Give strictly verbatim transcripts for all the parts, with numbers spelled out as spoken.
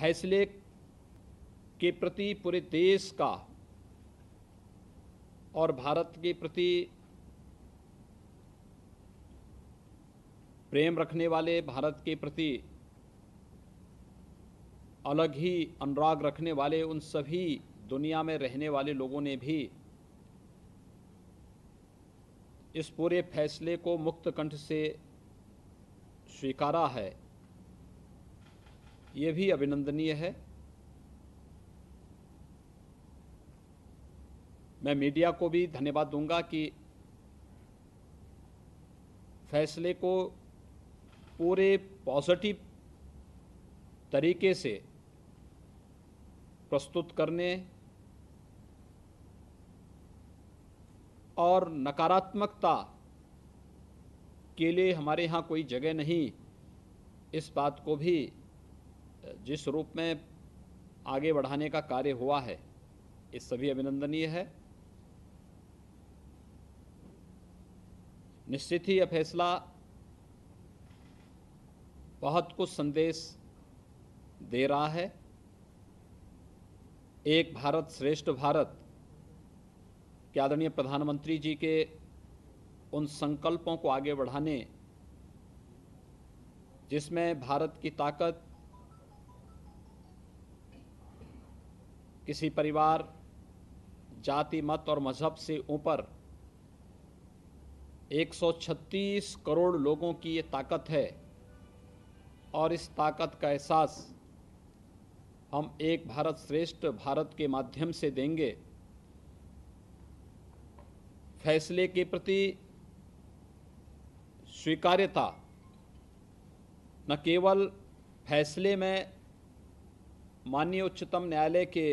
फैसले के प्रति पूरे देश का और भारत के प्रति प्रेम रखने वाले, भारत के प्रति अलग ही अनुराग रखने वाले उन सभी दुनिया में रहने वाले लोगों ने भी इस पूरे फैसले को मुक्त कंठ से स्वीकारा है। ये भी अभिनंदनीय है। मैं मीडिया को भी धन्यवाद दूंगा कि फैसले को पूरे पॉजिटिव तरीके से प्रस्तुत करने और नकारात्मकता के लिए हमारे यहाँ कोई जगह नहीं, इस बात को भी जिस रूप में आगे बढ़ाने का कार्य हुआ है, ये सभी अभिनंदनीय है। निश्चित ही यह फैसला बहुत कुछ संदेश दे रहा है। एक भारत श्रेष्ठ भारत के आदरणीय प्रधानमंत्री जी के उन संकल्पों को आगे बढ़ाने, जिसमें भारत की ताकत किसी परिवार, जाति, मत और मजहब से ऊपर एक सौ छत्तीस करोड़ लोगों की ये ताकत है और इस ताकत का एहसास हम एक भारत श्रेष्ठ भारत के माध्यम से देंगे। फैसले के प्रति स्वीकार्यता न केवल फैसले में माननीय उच्चतम न्यायालय के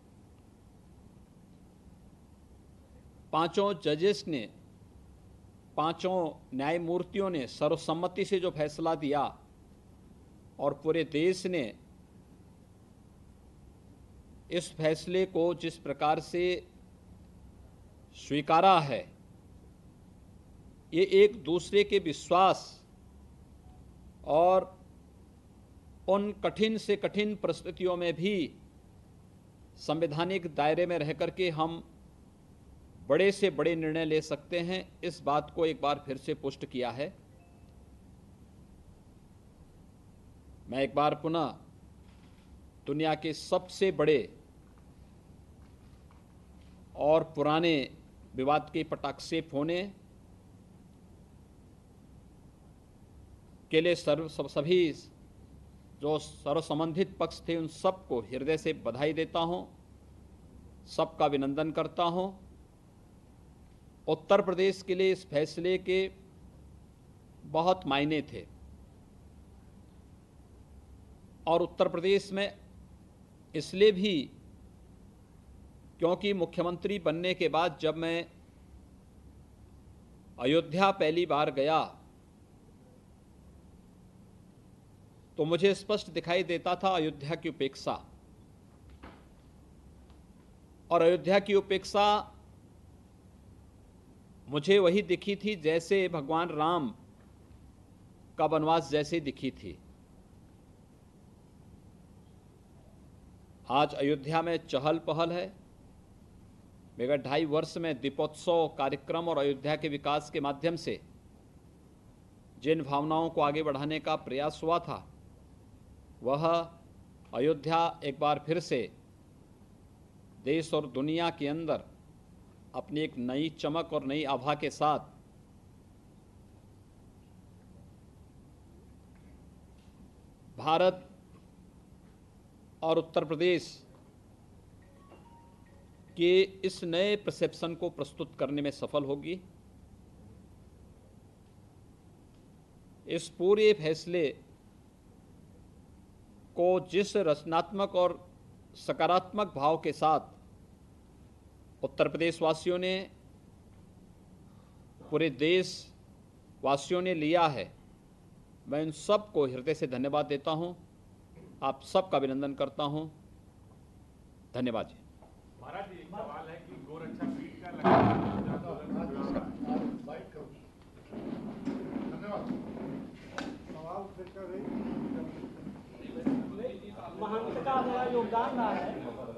पांचों जजेस ने, पांचों न्यायमूर्तियों ने सर्वसम्मति से जो फैसला दिया और पूरे देश ने इस फैसले को जिस प्रकार से स्वीकारा है, ये एक दूसरे के विश्वास और उन कठिन से कठिन परिस्थितियों में भी संवैधानिक दायरे में रह करके हम बड़े से बड़े निर्णय ले सकते हैं, इस बात को एक बार फिर से पुष्ट किया है। मैं एक बार पुनः दुनिया के सबसे बड़े और पुराने विवाद के पटाक्षेप होने के लिए सर्व सब सभी जो सर्व संबंधित पक्ष थे उन सबको हृदय से बधाई देता हूं, सबका अभिनंदन करता हूं। उत्तर प्रदेश के लिए इस फैसले के बहुत मायने थे और उत्तर प्रदेश में इसलिए भी क्योंकि मुख्यमंत्री बनने के बाद जब मैं अयोध्या पहली बार गया तो मुझे स्पष्ट दिखाई देता था अयोध्या की उपेक्षा, और अयोध्या की उपेक्षा मुझे वही दिखी थी जैसे भगवान राम का वनवास जैसे दिखी थी। आज अयोध्या में चहल पहल है। विगत ढाई वर्ष में दीपोत्सव कार्यक्रम और अयोध्या के विकास के माध्यम से जिन भावनाओं को आगे बढ़ाने का प्रयास हुआ था, वह अयोध्या एक बार फिर से देश और दुनिया के अंदर अपनी एक नई चमक और नई आभा के साथ भारत और उत्तर प्रदेश के इस नए परसेप्शन को प्रस्तुत करने में सफल होगी। इस पूरे फैसले को जिस रचनात्मक और सकारात्मक भाव के साथ उत्तर प्रदेश वासियों ने, पूरे देश वासियों ने लिया है, मैं इन सब को हृदय से धन्यवाद देता हूं। आप सबका अभिनंदन करता हूं। धन्यवाद जी। महाराज जी, एक सवाल है कि गोरक्षा पीठ का धन्यवाद। सवाल का मेरा योगदान रहा है